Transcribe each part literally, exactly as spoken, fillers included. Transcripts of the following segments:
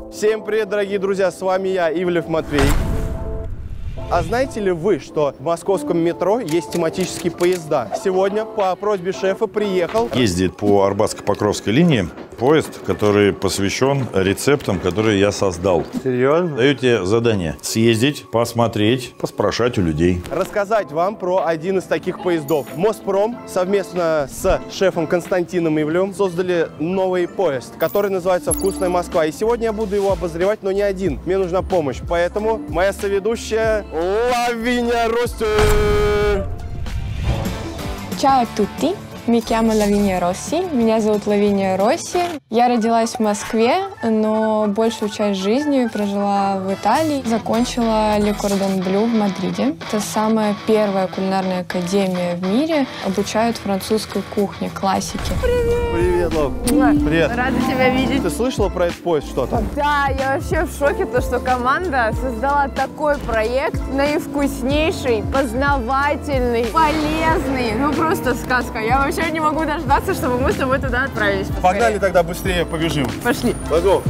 Всем привет, дорогие друзья, с вами я, Ивлев Матвей. А знаете ли вы, что в московском метро есть тематические поезда? Сегодня по просьбе шефа приехал... Ездит по Арбатско-Покровской линии поезд, который посвящен рецептам, которые я создал. Серьезно? Даю тебе задание съездить, посмотреть, поспрашать у людей. Рассказать вам про один из таких поездов. Моспром совместно с шефом Константином Ивлевым создали новый поезд, который называется «Вкусная Москва». И сегодня я буду его обозревать, но не один. Мне нужна помощь. Поэтому моя соведущая Лавиния Росси. Ciao a tutti. Mi chiamo Lavinia Rossi. Меня зовут Лавиния Росси. Я родилась в Москве, но большую часть жизни прожила в Италии. Закончила Le Cordon Bleu в Мадриде. Это самая первая кулинарная академия в мире. Обучают французской кухне, классике. Привет! Привет, Лав. Привет. Рада тебя видеть. Ты слышала про этот поезд что-то? Да, я вообще в шоке, то, что команда создала такой проект, наивкуснейший, познавательный, полезный. Ну просто сказка. Я вообще не могу дождаться, чтобы мы с тобой туда отправились. Поскорее. Погнали тогда быстрее, побежим. Пошли. Пойдем.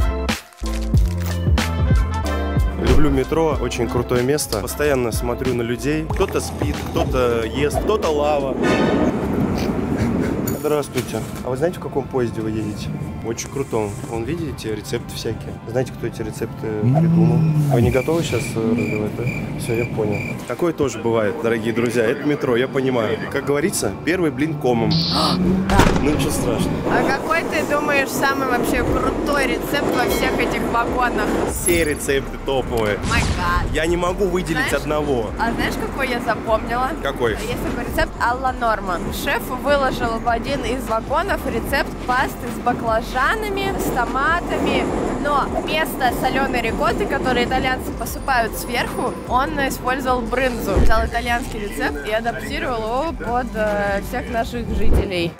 Люблю метро, очень крутое место. Постоянно смотрю на людей. Кто-то спит, кто-то ест, кто-то лава. Здравствуйте. А вы знаете, в каком поезде вы едете? Очень крутом. Вон, видите, рецепты всякие. Знаете, кто эти рецепты придумал? Вы не готовы сейчас раздавать, да? Все, я понял. Такое тоже бывает, дорогие друзья. Это метро, я понимаю. Как говорится, первый блин комом. Ну ничего страшного. А какой ты думаешь самый вообще крутой рецепт во всех этих вагонах? Все рецепты топовые. My God. Я не могу выделить Знаешь, одного. А знаешь, какой я запомнила? Какой? Есть такой рецепт а-ла Норма. Шеф выложил в один из вагонов рецепт пасты с баклажанами, с томатами, но вместо соленой рикотты, которую итальянцы посыпают сверху, он использовал брынзу. Взял итальянский рецепт и адаптировал его под э, всех наших жителей.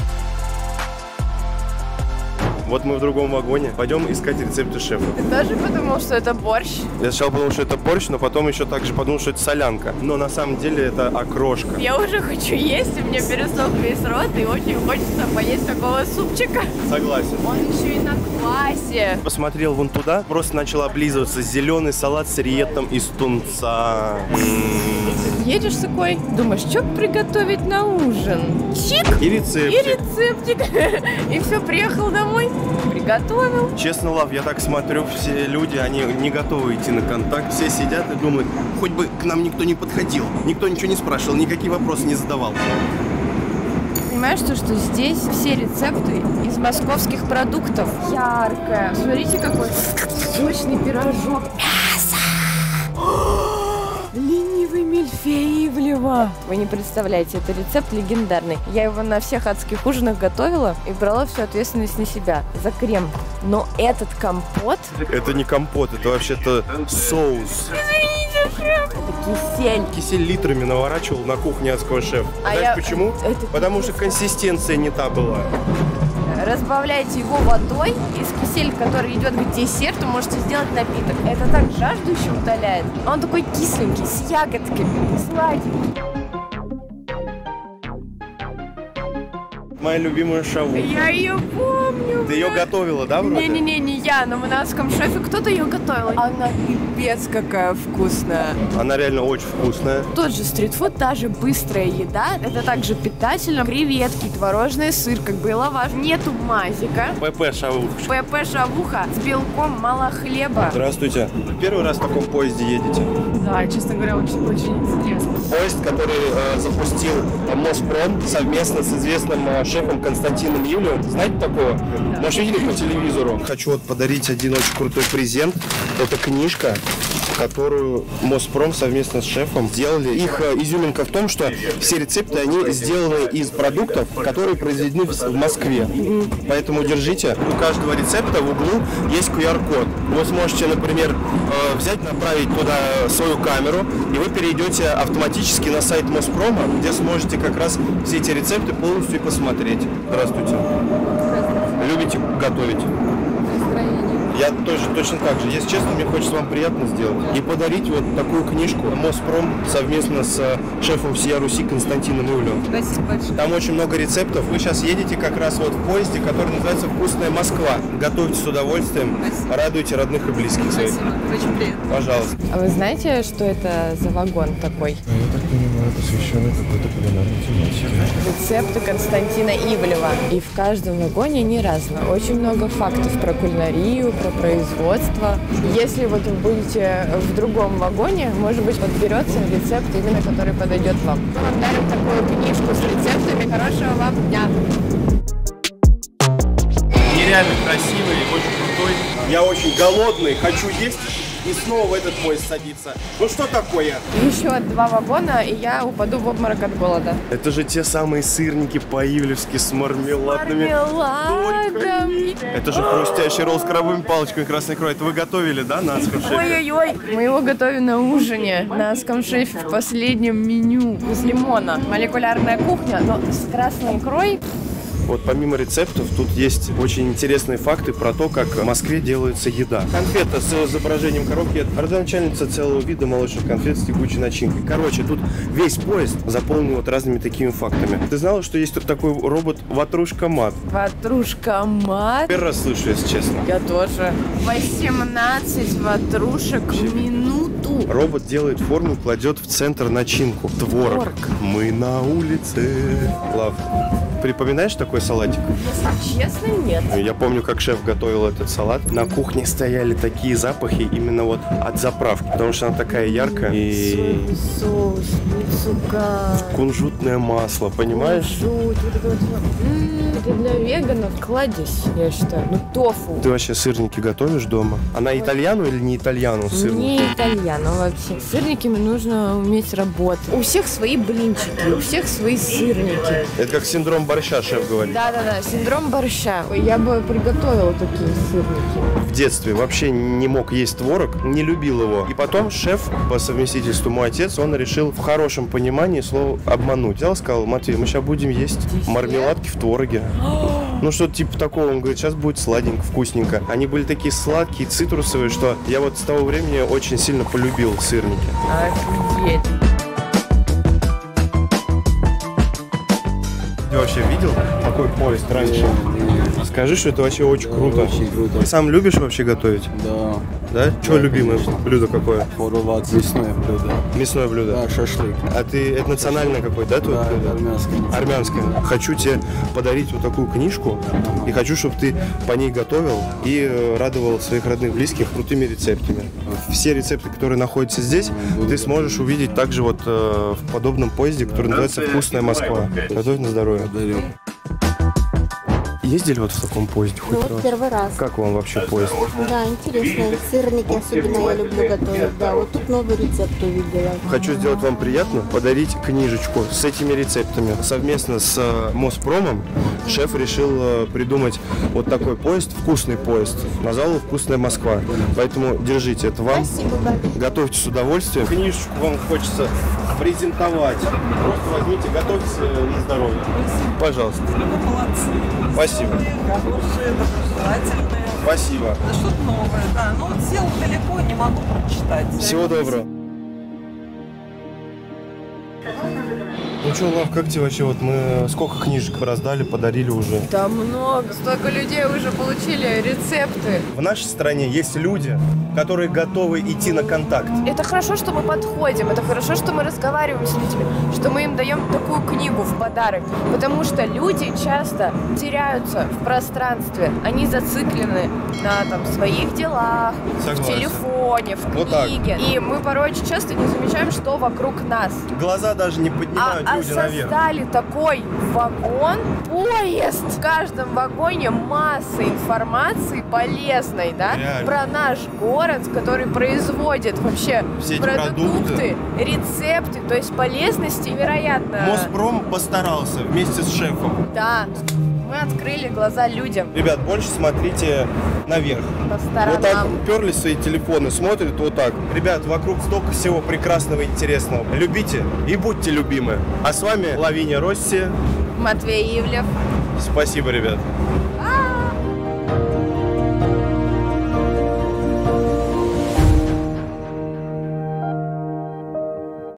Вот мы в другом вагоне. Пойдем искать рецепты шефа. Ты тоже подумал, что это борщ? Я сначала подумал, что это борщ, но потом еще также подумал, что это солянка. Но на самом деле это окрошка. Я уже хочу есть, и мне пересох весь рот, и очень хочется поесть такого супчика. Согласен. Он еще и на квасе. Посмотрел вон туда, просто начал облизываться. Зеленый салат с риеттом из тунца. М-м-м. Едешь такой, думаешь, что приготовить на ужин? Чик! И рецептик. И рецептик. И все, приехал домой, приготовил. Честно, Лав, я так смотрю, все люди, они не готовы идти на контакт. Все сидят и думают, хоть бы к нам никто не подходил, никто ничего не спрашивал, никакие вопросы не задавал. Понимаешь, то, что здесь все рецепты из московских продуктов. Яркое. Смотрите, какой сочный пирожок. Мясо! Ленивый мильфей Ивлева. Вы не представляете, это рецепт легендарный. Я его на всех адских ужинах готовила и брала всю ответственность на себя за крем. Но этот компот... Это не компот, это вообще-то соус. Извините, шеф. Это кисель. Кисель литрами наворачивал на кухне адского шефа. А Знаете я... почему? Это... Потому что консистенция не та была. Разбавляете его водой, из кисель, который идет к десерту, можете сделать напиток. Это так жажду еще удаляет. Он такой кисленький, с ягодками, сладенький. Моя любимая шавуха. Я ее помню. Ты ее готовила, да, вроде? Не-не-не, не я, на монастырском шефе кто-то ее готовил. Она пипец какая вкусная. Она реально очень вкусная. Тот же стритфуд, та же быстрая еда, это также питательно. Креветки, творожный сыр, как бы и лаваш. Нету мазика. ПП шавуха. ПП шавуха с белком, мало хлеба. Здравствуйте. Первый раз в таком поезде едете? Да, честно говоря, очень, очень интересно. Поезд, который э, запустил э, Моспром совместно с известным э, шефом Константином Ивлевым. Знаете такого? Да. Может, видели по телевизору? Хочу вот подарить один очень крутой презент. Это книжка, которую Моспром совместно с шефом сделали. Их э, изюминка в том, что все рецепты, они сделаны из продуктов, которые произведены в, в Москве. Mm-hmm. Поэтому держите. У каждого рецепта в углу есть ку ар код. Вы сможете, например, э, взять, направить туда свою камеру, и вы перейдете автоматически на сайт Моспрома, где сможете как раз все эти рецепты полностью и посмотреть. Здравствуйте. Здравствуйте. Любите готовить? Я тоже точно так же. Если честно, мне хочется вам приятно сделать. И подарить вот такую книжку Моспром совместно с шефом всея Руси Константином Ивлевым. Спасибо большое. Там очень много рецептов. Вы сейчас едете как раз вот в поезде, который называется «Вкусная Москва». Готовьте с удовольствием. Спасибо. Радуйте родных и близких своих. Спасибо. Очень приятно. Пожалуйста. А вы знаете, что это за вагон такой? Я так понимаю, посвященный какой-то кулинарной тематике. Рецепты Константина Ивлева. И в каждом вагоне они разные. Очень много фактов про кулинарию, про производство. Если вот вы будете в другом вагоне, может быть, подберется рецепт именно, который подойдет вам. Мы вам дарим такую книжку с рецептами. Хорошего вам дня! Нереально красивый, очень крутой. Я очень голодный, хочу есть и снова в этот поезд садиться. Ну что такое? Еще два вагона, и я упаду в обморок от голода. Это же те самые сырники по-ивлевски с мармеладными дольками. Это же хрустящий ролл с крабовыми палочками красной икрой. Это вы готовили, да, на Адском шефе? Ой-ой-ой, мы его готовим на ужине на Адском шефе в последнем меню из лимона. Молекулярная кухня, но с красной икрой. Вот помимо рецептов, тут есть очень интересные факты про то, как в Москве делается еда. Конфета с изображением коровки – это родоначальница целого вида молочных конфет с тягучей начинкой. Короче, тут весь поезд заполнен вот разными такими фактами. Ты знала, что есть тут такой робот Ватрушка-мат? Ватрушка-мат? Первый раз слышу, если честно. Я тоже. восемнадцать ватрушек в минуту. Робот делает форму, кладет в центр начинку. Творог. Творог. Мы на улице. Лав. Припоминаешь такой салатик? Если честно, нет. Я помню, как шеф готовил этот салат. На кухне стояли такие запахи именно вот от заправки, потому что она такая яркая. И Соевый соус, мицуга, кунжутное масло, понимаешь? кунжут, вот это вот. М-м, это для веганов кладезь, я считаю. Ну, тофу. Ты вообще сырники готовишь дома? Она итальяну или не итальяну сырники? Не итальяно вообще. С сырниками нужно уметь работать. У всех свои блинчики, у всех свои сырники. Это как синдром борща, шеф говорит. Да-да-да, синдром борща. Я бы приготовила такие сырники. В детстве вообще не мог есть творог, не любил его. И потом шеф, по совместительству мой отец, он решил в хорошем понимании слово обмануть. Взял, сказал: Матвей, мы сейчас будем есть мармеладки в твороге. Ну, что-то типа такого. Он говорит, сейчас будет сладенько, вкусненько. Они были такие сладкие, цитрусовые, что я вот с того времени очень сильно полюбил сырники. Офигеть. Ты вообще видел такой поезд раньше? Скажи, что это вообще очень круто. Очень круто. Ты сам любишь вообще готовить? Да. Да? Что любимое блюдо какое? Хорват, мясное блюдо. Мясное блюдо? Да, шашлык. А ты, это национальное какое-то, да, твое Да, блюдо? армянское. Армянское. Хочу тебе подарить вот такую книжку. И хочу, чтобы ты по ней готовил и э, радовал своих родных, близких крутыми рецептами. Все рецепты, которые находятся здесь, ты сможешь увидеть также вот э, в подобном поезде, который называется «Вкусная Москва». Готовь на здоровье. Дарю. Ездили вот в таком поезде хоть Ну, раз? вот первый раз. Как вам вообще поезд? Да, интересно. Сырники особенно я люблю готовить. Да, вот тут новый рецепт увидела. Хочу сделать вам приятно, подарить книжечку с этими рецептами. Совместно с э, Моспромом шеф решил э, придумать вот такой поезд, вкусный поезд. Назвал его «Вкусная Москва». Поэтому держите, это вам. Спасибо большое. Готовьте с удовольствием. Книжечку вам хочется презентовать. Просто возьмите, готовьте на здоровье. Пожалуйста. Спасибо. Хорошие, доброжелательные. Спасибо. Да что-то новое, да. Ну, вот сел далеко, не могу прочитать. Всего доброго. Ну что, Лав, как тебе вообще, вот мы сколько книжек раздали, подарили уже? Да много, столько людей уже получили рецепты. В нашей стране есть люди, которые готовы идти на контакт. Это хорошо, что мы подходим, это хорошо, что мы разговариваем с людьми, что мы им даем такую книгу в подарок, потому что люди часто теряются в пространстве, они зациклены на там своих делах, Согласен. в телефоне, в Вот так. книге, и мы порой очень часто не замечаем, что вокруг нас. Глаза даже не поднимают А, а люди наверх. создали такой вагон, поезд. В каждом вагоне масса информации полезной, да, Реально. про наш город, который производит вообще Все эти продукты, рецепты, то есть полезности невероятно. Моспром постарался вместе с шефом. Да, мы открыли глаза людям Ребят, больше смотрите наверх. по Вот так сторонам. уперлись в свои телефоны, смотрят вот так. Ребят, вокруг столько всего прекрасного и интересного. Любите и будьте любимы. А с вами Лавиния Росси. Матвей Ивлев. Спасибо, ребят.